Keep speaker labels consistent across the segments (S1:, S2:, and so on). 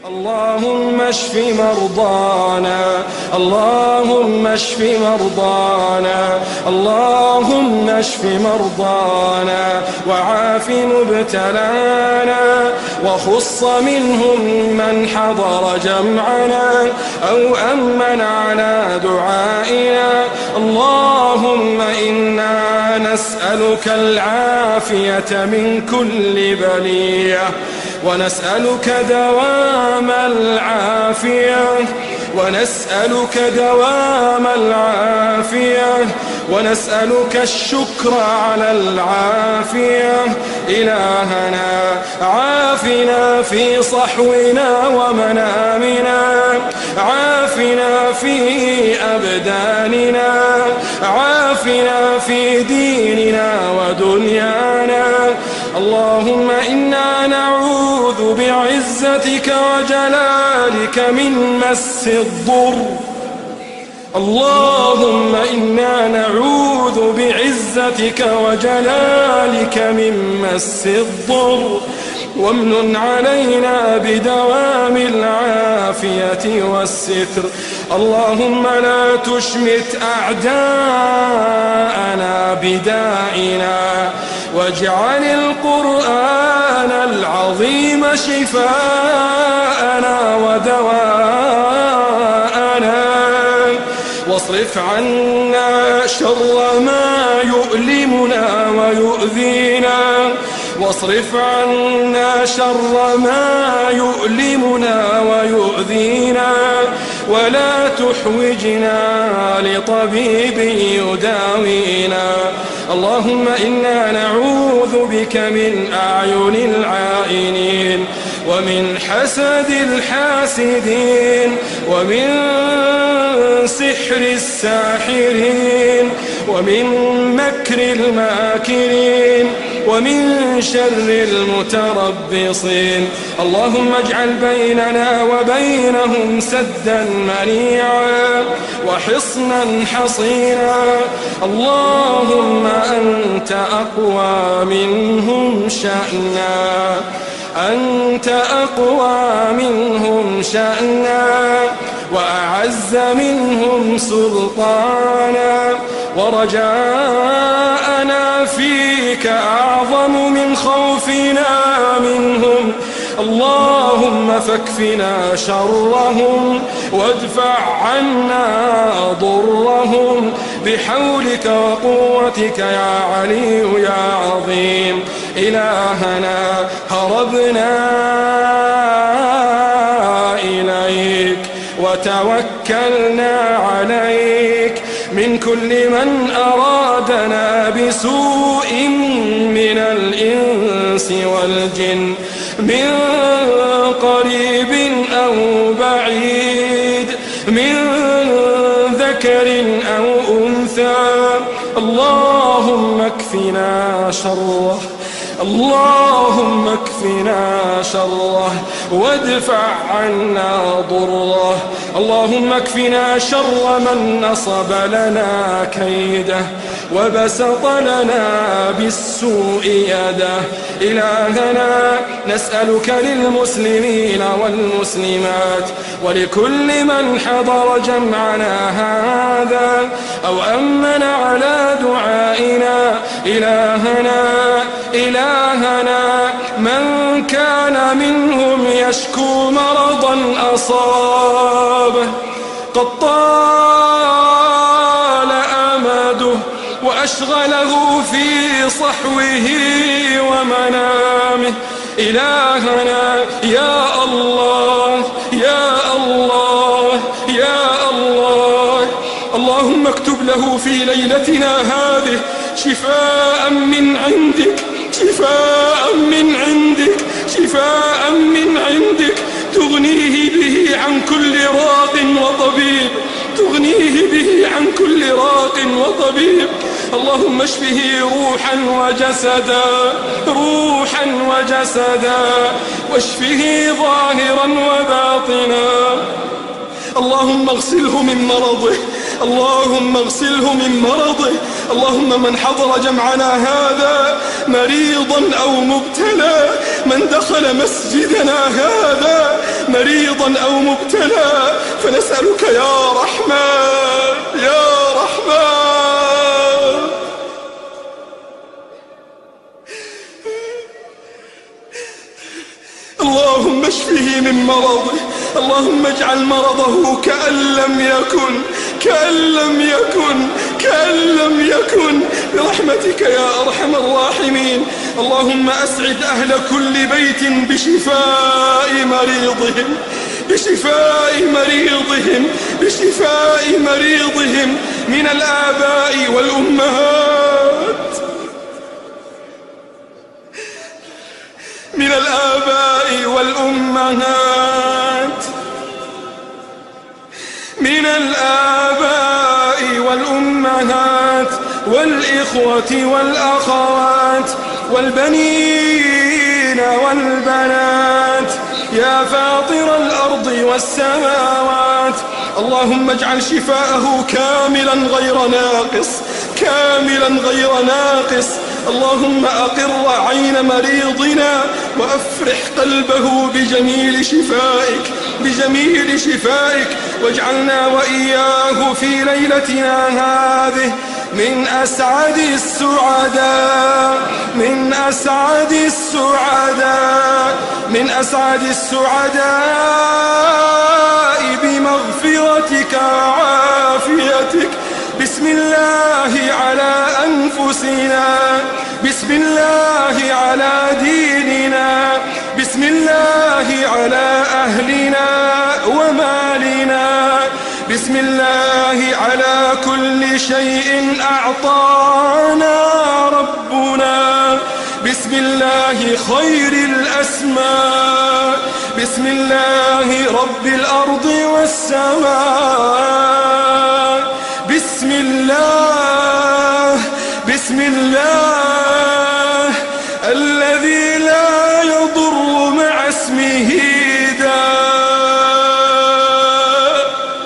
S1: اللهم اشف مرضانا، اللهم اشف مرضانا، اللهم اشف مرضانا وعاف مبتلانا، وخص منهم من حضر جمعنا أو أمن على دعائنا. اللهم إنا نسألك العافية من كل بلية، ونسألك دوام العافية، ونسألك دوام العافية، ونسألك الشكر على العافية. إلهنا عافنا في صحونا ومنامنا، عافنا في أبداننا، عافنا في ديننا ودنيانا. اللهم إنا نعوذ بعزتك وجلالك من مس الضر، اللهم إنا نعوذ بعزتك وجلالك من مس الضر، وامنن علينا بدوام العافية والستر. اللهم لا تشمت أعداءنا بدائنا، واجعل القرآن العظيم شفاءنا ودواءنا، واصرف عنا شر ما يؤلمنا ويؤذينا، واصرف عنا شر ما يؤلمنا ويؤذينا، ولا تحوجنا لطبيب يداوينا. اللهم إنا نعوذ بك من أعين العائنين، ومن حسد الحاسدين، ومن سحر الساحرين، ومن مكر الماكرين، ومن شر المتربصين. اللهم اجعل بيننا وبينهم سدا منيعا وحصنا حصينا. اللهم أنت أقوى منهم شأنا، أنت أقوى منهم شأنا، وأعز منهم سلطانا، ورجاءنا فيك أعظم من خوفنا منهم. اللهم فاكفنا شرهم وادفع عنا ضرهم بحولك وقوتك يا علي يا عظيم. إلهنا هربنا إليك وتوكلنا عليك من كل من أرادنا بسوء من الإنس والجن، من قريب أو بعيد، من ذكر أو أنثى. اللهم اكفنا شره، اللهم اكفنا شره وادفع عنا ضره. اللهم اكفنا شر من نصب لنا كيده وبسط لنا بالسوء يده. إلهنا نسألك للمسلمين والمسلمات ولكل من حضر جمعنا هذا أو أمن على دعائنا، إلهنا من كان منهم يشكو مرضا أصابه قد طال أمده وأشغله في صحوه ومنامه. إلهنا يا الله يا الله يا الله، اللهم اكتب له في ليلتنا هذه شفاء من عندك، شفاء من عندك، شفاء من عندك تغنيه به عن كل راق وطبيب، تغنيه به عن كل راق وطبيب. اللهم اشفه روحا وجسدا، روحا وجسدا، واشفه ظاهرا وباطنا. اللهم اغسله من مرضه، اللهم اغسله من مرضه. اللهم من حضر جمعنا هذا مريضا أو مبتلى، من دخل مسجدنا هذا مريضا أو مبتلى، فنسألك يا رحمن يا رحمن. اللهم اشفه من مرضه، اللهم اجعل مرضه كأن لم يكن برحمتك يا أرحم الراحمين. اللهم أسعد أهل كل بيت بشفاء مريضهم من الآباء والأمهات والإخوة والأخوات والبنين والبنات يا فاطر الأرض والسماوات. اللهم اجعل شفاءه كاملا غير ناقص. اللهم أقر عين مريضنا وأفرح قلبه بجميل شفائك واجعلنا وإياه في ليلتنا هذه من أسعد السعداء بمغفرتك وعافيتك. بسم الله على أنفسنا، بسم الله على ديننا، بسم الله على أهلنا ومالنا، بسم الله على كل شيء أعطانا ربنا، بسم الله خير الأسماء، بسم الله رب الأرض والسماء، بسم الله الذي لا يضر مع اسمه داء.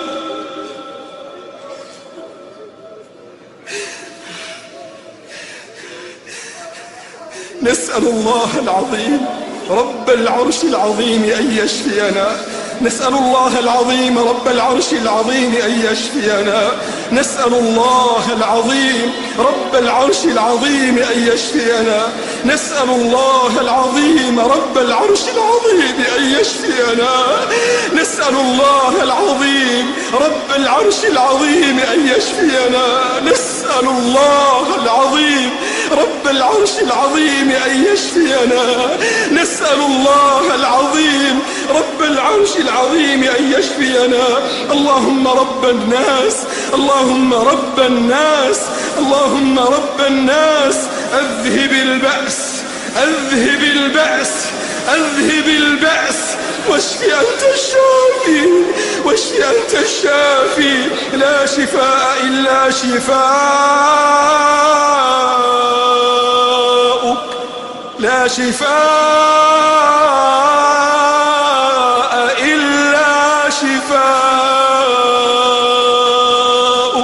S1: نسأل الله العظيم رب العرش العظيم أن يشفينا، نسأل الله العظيم رب العرش العظيم أن يشفينا، نسأل الله العظيم رب العرش العظيم أن يشفينا، نسأل الله العظيم رب العرش العظيم أن يشفينا، نسأل الله العظيم رب العرش العظيم أن يشفينا، نسأل الله العظيم رب العرش العظيم أن يشفينا، نسأل الله العظيم رب العرش العظيم أن يشفينا. اللهم رب الناس، اللهم رب الناس، اللهم رب الناس، أذهب البأس، أذهب البأس، أذهب البأس، واشف أنت الشافي، واشف أنت الشافي، لا شفاء إلا شفاءك، لا شفاء إلا شفاءك،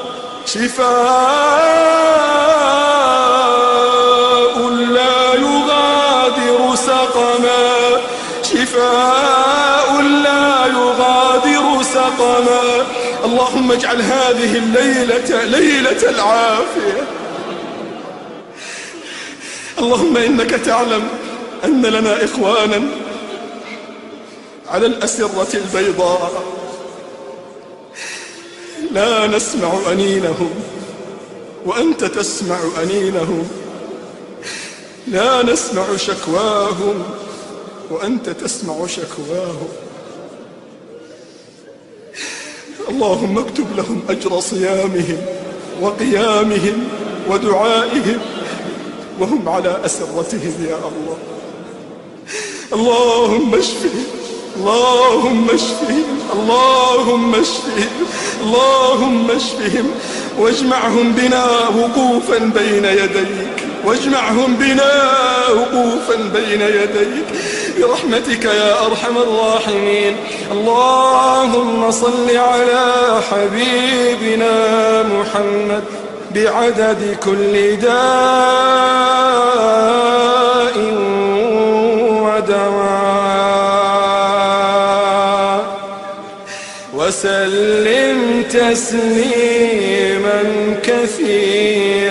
S1: شفاء لا يغادر سقما، شفاء لا يغادر سقما. اللهم اجعل هذه الليلة ليلة العافية. اللهم إنك تعلم أن لنا إخوانا على الأسرة البيضاء لا نسمع أنينهم وأنت تسمع أنينهم، لا نسمع شكواهم وأنت تسمع شكواهم. اللهم اكتب لهم أجر صيامهم وقيامهم ودعائهم وهم على أسرتهم يا الله. اللهم اشفهم، اللهم اشفهم، اللهم اشفهم، اللهم اشفهم، واجمعهم بنا وقوفا بين يديك، واجمعهم بنا وقوفا بين يديك برحمتك يا أرحم الراحمين. اللهم صل على حبيبنا محمد بعدد كل داء ودواء. وسلم تسليما كثيرا.